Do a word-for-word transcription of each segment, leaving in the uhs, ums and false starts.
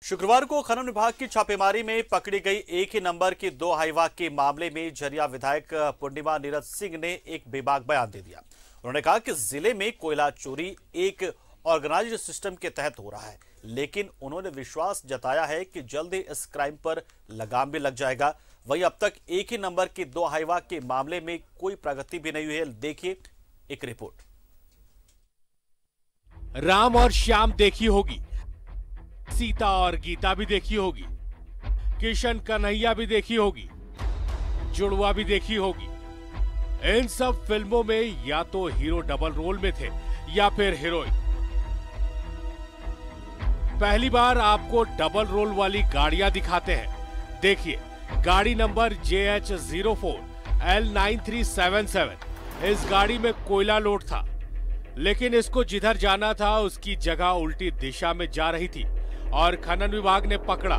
शुक्रवार को खनन विभाग की छापेमारी में पकड़ी गई एक ही नंबर की दो हाईवा के मामले में झरिया विधायक पूर्णिमा नीरज सिंह ने एक बेबाक बयान दे दिया। उन्होंने कहा कि जिले में कोयला चोरी एक ऑर्गेनाइज्ड सिस्टम के तहत हो रहा है, लेकिन उन्होंने विश्वास जताया है कि जल्द ही इस क्राइम पर लगाम भी लग जाएगा। वहीं अब तक एक ही नंबर की दो हाईवा के मामले में कोई प्रगति भी नहीं हुई है। देखिए एक रिपोर्ट। राम और श्याम देखी होगी, सीता और गीता भी देखी होगी, किशन कन्हैया भी देखी होगी, जुड़वा भी देखी होगी। इन सब फिल्मों में या तो हीरो डबल रोल में थे या फिर हीरोइन। पहली बार आपको डबल रोल वाली गाड़ियां दिखाते हैं। देखिए गाड़ी number J H zero four L nine three seven seven. इस गाड़ी में कोयला लोड था, लेकिन इसको जिधर जाना था उसकी जगह उल्टी दिशा में जा रही थी और खनन विभाग ने पकड़ा।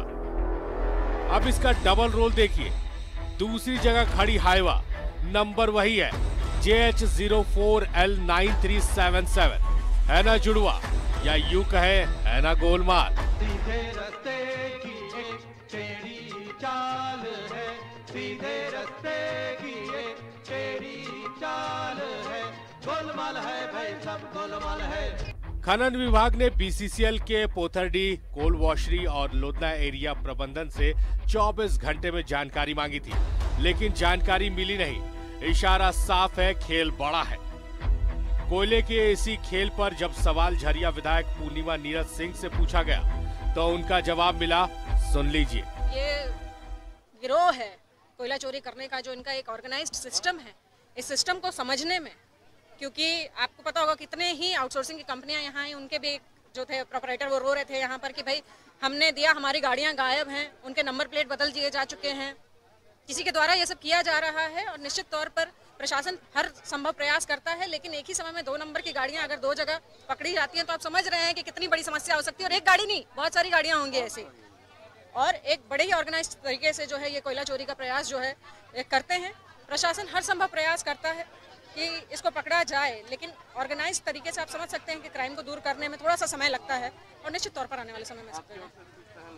अब इसका डबल रोल देखिए। दूसरी जगह खड़ी हाईवा नंबर वही है, J H zero four L nine three seven seven. है ना जुड़वा, या यूं कहे है ना गोलमाल। सीधे रास्ते की एक टेढ़ी चाल है, सीधे रास्ते की एक टेढ़ी चाल है, गोलमाल है भाई सब गोलमाल है। खनन विभाग ने बी सी सी एल के पोथरडी, कोल वॉशरी और लोधना एरिया प्रबंधन से चौबीस घंटे में जानकारी मांगी थी, लेकिन जानकारी मिली नहीं। इशारा साफ है, खेल बड़ा है। कोयले के इसी खेल पर जब सवाल झरिया विधायक पूर्णिमा नीरज सिंह से पूछा गया तो उनका जवाब मिला, सुन लीजिए। ये गिरोह है कोयला चोरी करने का, जो इनका एक ऑर्गेनाइज्ड सिस्टम है। इस सिस्टम को समझने में, क्योंकि आपको पता होगा कितने ही आउटसोर्सिंग की कंपनियां यहाँ आई, उनके भी जो थे प्रोपराइटर वो रो रहे थे यहाँ पर कि भाई हमने दिया, हमारी गाड़ियां गायब हैं, उनके नंबर प्लेट बदल दिए जा चुके हैं। किसी के द्वारा ये सब किया जा रहा है और निश्चित तौर पर प्रशासन हर संभव प्रयास करता है, लेकिन एक ही समय में दो नंबर की गाड़ियां अगर दो जगह पकड़ी जाती हैं तो आप समझ रहे हैं कि कितनी बड़ी समस्या हो सकती है। और एक गाड़ी नहीं, बहुत सारी गाड़ियां होंगी ऐसी। और एक बड़े ही ऑर्गेनाइज्ड तरीके से जो है ये कोयला चोरी का प्रयास जो है करते हैं। प्रशासन हर संभव प्रयास करता है कि इसको पकड़ा जाए, लेकिन ऑर्गेनाइज्ड तरीके से आप समझ सकते हैं कि क्राइम को दूर करने में थोड़ा सा समय लगता है और निश्चित तौर पर आने वाले समय में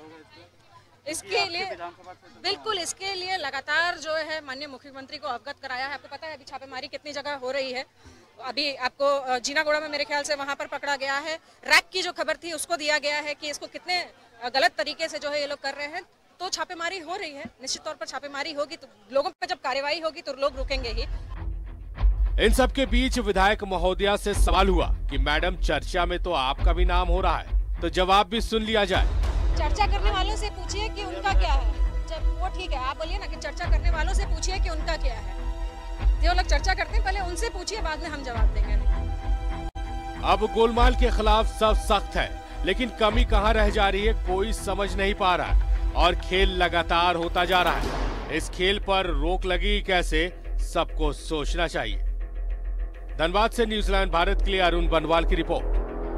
इसके लिए बिल्कुल इसके लिए लगातार जो है माननीय मुख्यमंत्री को अवगत कराया है। आपको पता है अभी छापेमारी कितनी जगह हो रही है। अभी आपको जीनागोड़ा में मेरे ख्याल से वहां पर पकड़ा गया है। रैक की जो खबर थी उसको दिया गया है कि इसको कितने गलत तरीके से जो है ये लोग कर रहे हैं। तो छापेमारी हो रही है, निश्चित तौर पर छापेमारी होगी तो लोगों पर जब कार्रवाई होगी तो लोग रुकेंगे ही। इन सब के बीच विधायक महोदया से सवाल हुआ कि मैडम चर्चा में तो आपका भी नाम हो रहा है, तो जवाब भी सुन लिया जाए। चर्चा करने वालों से पूछिए कि उनका क्या है। जब वो ठीक है, आप बोलिए ना कि चर्चा करने वालों से पूछिए कि उनका क्या है। जो लोग चर्चा करते हैं पहले उनसे पूछिए, बाद में हम जवाब देंगे। अब गोलमाल के खिलाफ सब सख्त है, लेकिन कमी कहां रह जा रही है कोई समझ नहीं पा रहा और खेल लगातार होता जा रहा है। इस खेल पर रोक लगी कैसे, सबको सोचना चाहिए। धनबाद से न्यूजीलैंड भारत के लिए अरुण बनवाल की report.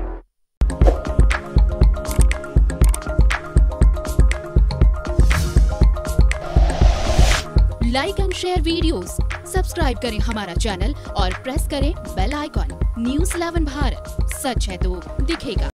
Like and share videos, subscribe करें हमारा चैनल और प्रेस करें bell icon. News eleven Bharat, सच है तो दिखेगा।